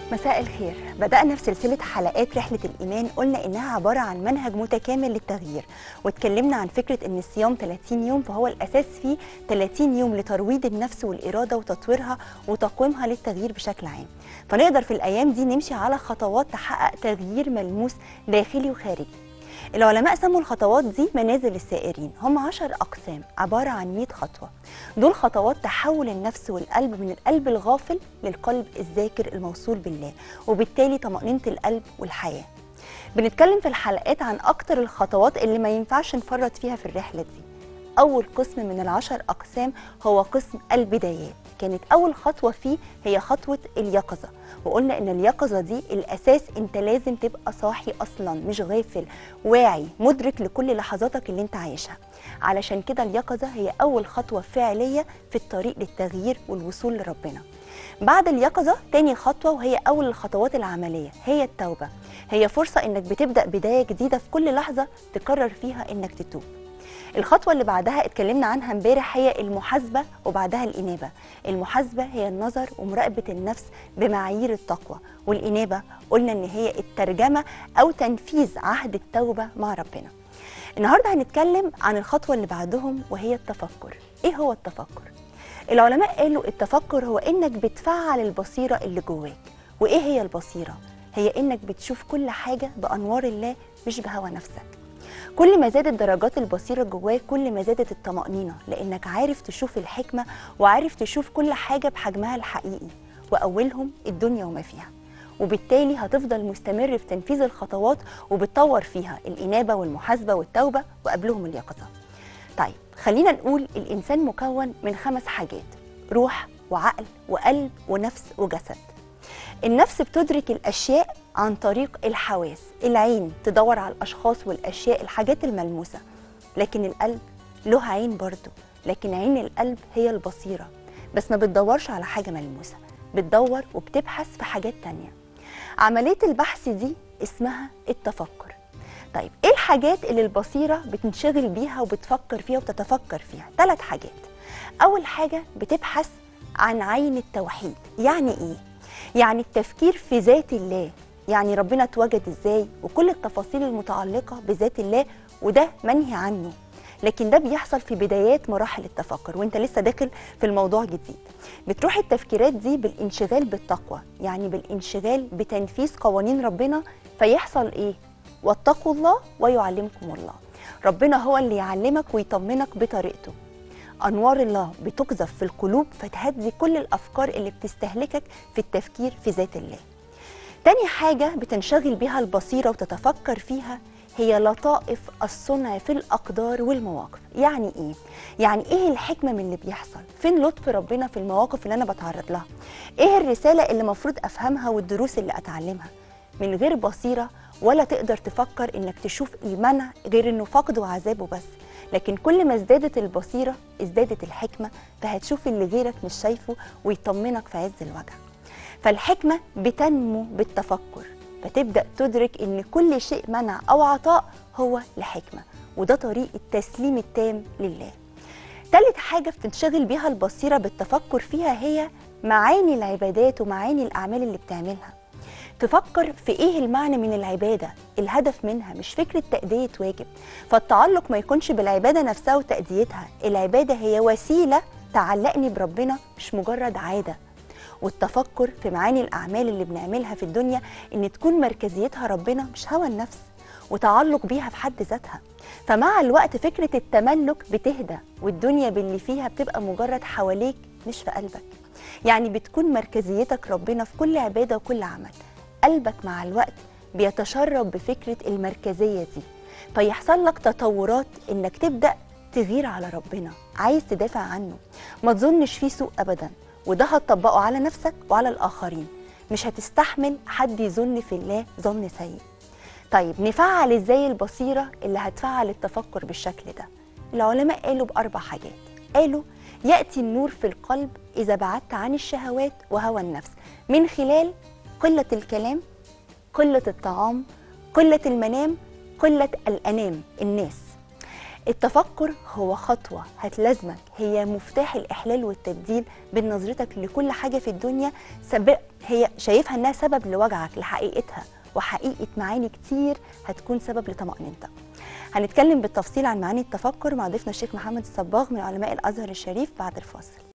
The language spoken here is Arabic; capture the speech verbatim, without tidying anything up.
مساء الخير. بدأنا في سلسلة حلقات رحلة الإيمان، قلنا إنها عبارة عن منهج متكامل للتغيير، واتكلمنا عن فكرة إن الصيام ثلاثين يوم فهو الأساس فيه ثلاثين يوم لترويض النفس والإرادة وتطويرها وتقويمها للتغيير بشكل عام. فنقدر في الأيام دي نمشي على خطوات تحقق تغيير ملموس داخلي وخارجي. العلماء سموا الخطوات دي منازل السائرين، هم عشر أقسام عبارة عن مئة خطوة. دول خطوات تحول النفس والقلب من القلب الغافل للقلب الذاكر الموصول بالله، وبالتالي طمأنينة القلب والحياة. بنتكلم في الحلقات عن أكتر الخطوات اللي ما ينفعش نفرط فيها في الرحلة دي. أول قسم من العشر أقسام هو قسم البدايات. كانت أول خطوة فيه هي خطوة اليقظة، وقلنا إن اليقظة دي الأساس، أنت لازم تبقى صاحي أصلاً، مش غافل، واعي مدرك لكل لحظاتك اللي أنت عايشها. علشان كده اليقظة هي أول خطوة فعلية في الطريق للتغيير والوصول لربنا. بعد اليقظة تاني خطوة وهي أول الخطوات العملية هي التوبة. هي فرصة إنك بتبدأ بداية جديدة في كل لحظة تقرر فيها إنك تتوب. الخطوة اللي بعدها اتكلمنا عنها امبارح هي المحاسبة، وبعدها الإنابة. المحاسبة هي النظر ومراقبة النفس بمعايير التقوى، والإنابة قلنا إن هي الترجمة أو تنفيذ عهد التوبة مع ربنا. النهاردة هنتكلم عن الخطوة اللي بعدهم وهي التفكر. إيه هو التفكر؟ العلماء قالوا التفكر هو إنك بتفعل البصيرة اللي جواك. وإيه هي البصيرة؟ هي إنك بتشوف كل حاجة بأنوار الله مش بهوى نفسك. كل ما زادت درجات البصيرة جواك كل ما زادت الطمأنينة، لأنك عارف تشوف الحكمة وعارف تشوف كل حاجة بحجمها الحقيقي، وأولهم الدنيا وما فيها. وبالتالي هتفضل مستمر في تنفيذ الخطوات وبتطور فيها الإنابة والمحاسبة والتوبة وقبلهم اليقظة. طيب خلينا نقول الإنسان مكون من خمس حاجات: روح وعقل وقلب ونفس وجسد. النفس بتدرك الأشياء عن طريق الحواس، العين تدور على الأشخاص والأشياء الحاجات الملموسة، لكن القلب له عين برضه، لكن عين القلب هي البصيرة، بس ما بتدورش على حاجة ملموسة، بتدور وبتبحث في حاجات تانية. عملية البحث دي اسمها التفكر. طيب ايه الحاجات اللي البصيرة بتنشغل بيها وبتفكر فيها وبتتفكر فيها؟ ثلاث حاجات. أول حاجة بتبحث عن عين التوحيد. يعني ايه؟ يعني التفكير في ذات الله، يعني ربنا اتوجد ازاي وكل التفاصيل المتعلقة بذات الله، وده منهي عنه، لكن ده بيحصل في بدايات مراحل التفكر وانت لسه داخل في الموضوع جديد. بتروح التفكيرات دي بالانشغال بالتقوى، يعني بالانشغال بتنفيذ قوانين ربنا، فيحصل ايه؟ واتقوا الله ويعلمكم الله. ربنا هو اللي يعلمك ويطمنك بطريقته. أنوار الله بتقذف في القلوب فتهدي كل الأفكار اللي بتستهلكك في التفكير في ذات الله. تاني حاجة بتنشغل بها البصيرة وتتفكر فيها هي لطائف الصنع في الأقدار والمواقف. يعني إيه؟ يعني إيه الحكمة من اللي بيحصل؟ فين لطف ربنا في المواقف اللي أنا بتعرض لها؟ إيه الرسالة اللي مفروض أفهمها والدروس اللي أتعلمها؟ من غير بصيرة ولا تقدر تفكر إنك تشوف المنع غير إنه فقد وعذابه بس. لكن كل ما ازدادت البصيرة ازدادت الحكمة، فهتشوف اللي غيرك مش شايفه ويطمنك في عز الوجع. فالحكمة بتنمو بالتفكر، فتبدأ تدرك إن كل شيء منع أو عطاء هو لحكمة، وده طريق التسليم التام لله. ثالث حاجة بتنشغل بيها البصيرة بالتفكر فيها هي معاني العبادات ومعاني الأعمال اللي بتعملها. تفكر في ايه المعنى من العبادة، الهدف منها، مش فكرة تأدية واجب. فالتعلق ما يكونش بالعبادة نفسها وتأديتها، العبادة هي وسيلة تعلقني بربنا مش مجرد عادة. والتفكر في معاني الأعمال اللي بنعملها في الدنيا إن تكون مركزيتها ربنا مش هوى النفس وتعلق بيها في حد ذاتها. فمع الوقت فكرة التملك بتهدى، والدنيا باللي فيها بتبقى مجرد حواليك مش في قلبك. يعني بتكون مركزيتك ربنا في كل عبادة وكل عمل. قلبك مع الوقت بيتشرب بفكرة المركزية دي، فيحصل لك تطورات إنك تبدأ تغير على ربنا، عايز تدافع عنه، ما تظنش فيه سوء أبدا، وده هتطبقه على نفسك وعلى الآخرين. مش هتستحمل حد يظن في الله ظن سيء. طيب نفعل إزاي البصيرة اللي هتفعل التفكر بالشكل ده؟ العلماء قالوا بأربع حاجات. قالوا يأتي النور في القلب إذا بعدت عن الشهوات وهوى النفس من خلال قلة الكلام، قلة الطعام، قلة المنام، قلة الأنام الناس. التفكر هو خطوة هتلازمك، هي مفتاح الإحلال والتبديل بين نظرتك لكل حاجة في الدنيا سبب هي شايفها إنها سبب لوجعك لحقيقتها، وحقيقة معاني كتير هتكون سبب لطمأنينتك. هنتكلم بالتفصيل عن معاني التفكر مع ضيفنا الشيخ محمد الصباغ من علماء الأزهر الشريف بعد الفاصل.